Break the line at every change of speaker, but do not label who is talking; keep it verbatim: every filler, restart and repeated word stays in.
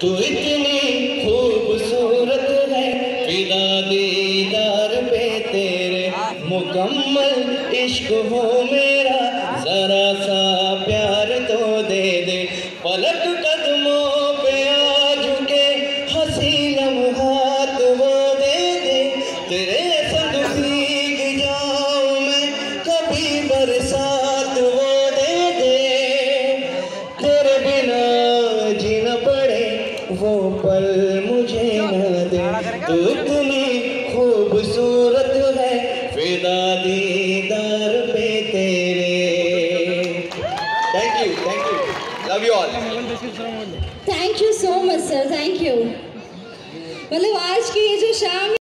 तू इतनी खूबसूरत है, फिदा दीदार पे तेरे, मुकम्मल इश्क हो मेरा, जरा सा प्यार तो दे दे। पलक कदमों पे आ झुके, हंसी लम्हात वो दे दे। तेरे संग भीग जाऊं मैं कभी बरसात वो दे दे। तेरे बिना जीना पड़े वो पल मुझे न दे। तू इतनी खूबसूरत है, फिदा दीदार पे तेरे। Thank you, thank you, love you all.
Thank you so much sir, thank you. मतलब आज की ये जो शाम